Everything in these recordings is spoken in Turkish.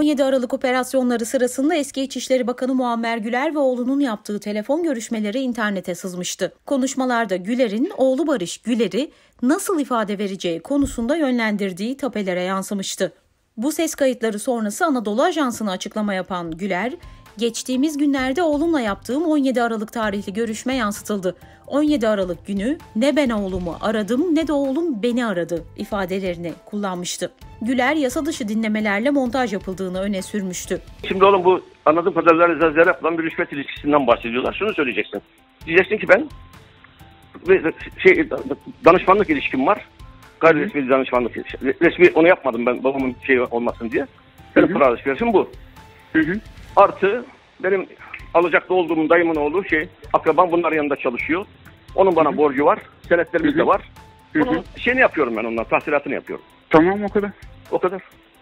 17 Aralık operasyonları sırasında eski İçişleri Bakanı Muammer Güler ve oğlunun yaptığı telefon görüşmeleri internete sızmıştı. Konuşmalarda Güler'in oğlu Barış Güler'i nasıl ifade vereceği konusunda yönlendirdiği tapelere yansımıştı. Bu ses kayıtları sonrası Anadolu Ajansı'na açıklama yapan Güler, "Geçtiğimiz günlerde oğlumla yaptığım 17 Aralık tarihli görüşme yansıtıldı. 17 Aralık günü ne ben oğlumu aradım ne de oğlum beni aradı" ifadelerini kullanmıştı. Güler yasa dışı dinlemelerle montaj yapıldığını öne sürmüştü. Şimdi oğlum bu anladığım kadarıyla yapılan bir rüşvet ilişkisinden bahsediyorlar. Şunu söyleyeceksin. Diyeceksin ki ben danışmanlık ilişkim var. Gayri resmi danışmanlık ilişkim. Resmi onu yapmadım ben babamın olmasın diye. Benim para alışverişim bu. Artı benim alacaklı olduğum dayımın oğlu akrabam bunların yanında çalışıyor. Onun bana borcu var. Senetlerimiz de var. Onun şeyini yapıyorum ben ondan. Tahsilatını yapıyorum. Tamam, o kadar. O kadar.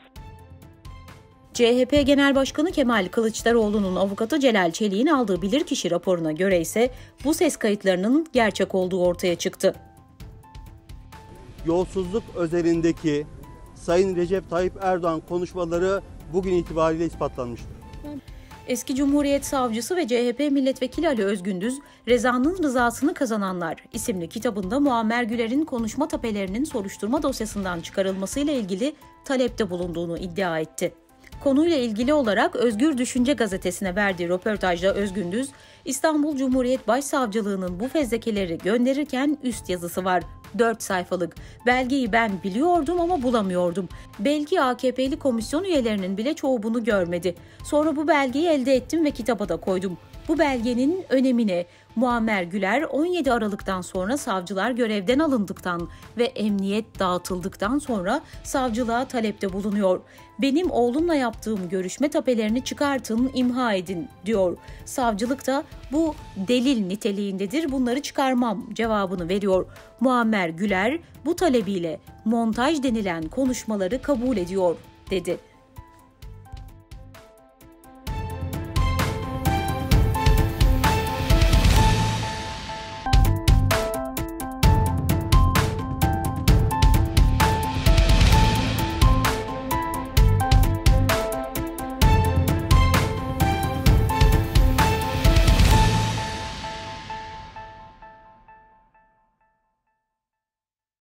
CHP Genel Başkanı Kemal Kılıçdaroğlu'nun avukatı Celal Çelik'in aldığı bilirkişi raporuna göre ise bu ses kayıtlarının gerçek olduğu ortaya çıktı. Yolsuzluk özelindeki Sayın Recep Tayyip Erdoğan konuşmaları bugün itibariyle ispatlanmıştır. Eski Cumhuriyet Savcısı ve CHP Milletvekili Ali Özgündüz, "Reza'nın Rızasını Kazananlar" isimli kitabında Muammer Güler'in konuşma tapelerinin soruşturma dosyasından çıkarılmasıyla ilgili talepte bulunduğunu iddia etti. Konuyla ilgili olarak Özgür Düşünce gazetesine verdiği röportajda Özgündüz, "İstanbul Cumhuriyet Başsavcılığı'nın bu fezlekeleri gönderirken üst yazısı var. 4 sayfalık. Belgeyi ben biliyordum ama bulamıyordum. Belki AKP'li komisyon üyelerinin bile çoğu bunu görmedi. Sonra bu belgeyi elde ettim ve kitaba da koydum. Bu belgenin önemine Muammer Güler 17 Aralık'tan sonra savcılar görevden alındıktan ve emniyet dağıtıldıktan sonra savcılığa talepte bulunuyor. Benim oğlumla yaptığım görüşme tapelerini çıkartın, imha edin" diyor. Savcılık da "Bu delil niteliğindedir, bunları çıkarmam" cevabını veriyor. Muammer Güler bu talebiyle montaj denilen konuşmaları kabul ediyor dedi.